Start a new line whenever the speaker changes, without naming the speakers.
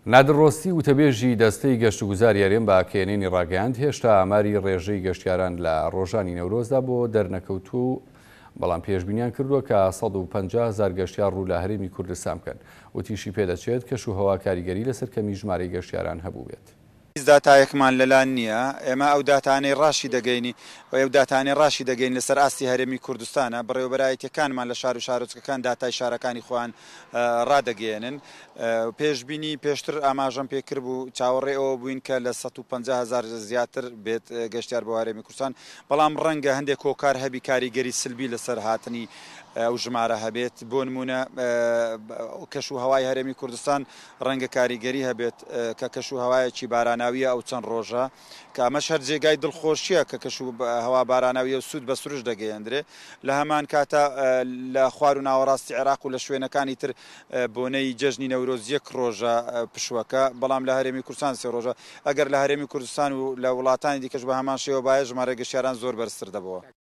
نادر ڕۆستی وتەبێژی دەستەی گەشتوگوزار یاریێن بە کێنینی ڕاگەیاند هێشتا ئاماری ڕێژەی گەشتیاران لە ڕۆژانی نەورۆزدا بۆ دەرنەکەوتوو، بەڵام پێشبینیان کردووە کە 150,000 گەشتیار ڕوو لە هەرێمی کوردستان بکەن. وتیشی پێدەچێت کەشوهەوا کاریگەری لەسەر کەمی ژمارەی گەشتیاران هەبوو بێت.
داتایەکمان لەلان نییە، ئێمە ئەو داتانەی ڕاشی دەگەینی و ئەو داتانەی ڕاشی دەگەین لەسەر ئاستی هەرێمی کوردستانە. بەڕێوەبەرایەتیەکانمان لە شار و شارۆچکەکان داتای شارەکانی خۆیان ڕادەگەێنن. پێشبینی پێشتر ئاماژەم پێکرد بوو، چاوەڕێ ئەوە بووین کە لە 150,000 زیاتر بێت گەشتیار بۆ هەرێمی کوردستان، بەڵام ڕەنگە هەندێک کۆکار هەبی کاریگەری سلبی لەسەر هاتنی ئەو ژمارە هەبێت. بۆ نمونە کەشوهەوای هەرێمی کوردستان ڕەنگە کاریگەری هەبێت کە کەشوهەوایەکی باراناویە ئەو چەند ڕۆژە، کە ئەمەش هەر جێگای دڵخۆشیە کە کەشوهەوا باراناویە و سوود بە سروش دەگەیەندرێ. لە هەمان کاتە لە خوار و ناوەڕاستی عێراق و لە شوێنەکانی تر بۆنەی جەژنی نەورۆز 1 ڕۆژە پشوەکە، بەڵام لە هەرێمی کوردستان 3 ڕۆژە. ئەگەر لە هەرێمی کوردستان و لە وڵاتانی دیکەش بە هەمان شێوە باە ژمارە گەشتیاران زۆر بەرزتر دەبەوە.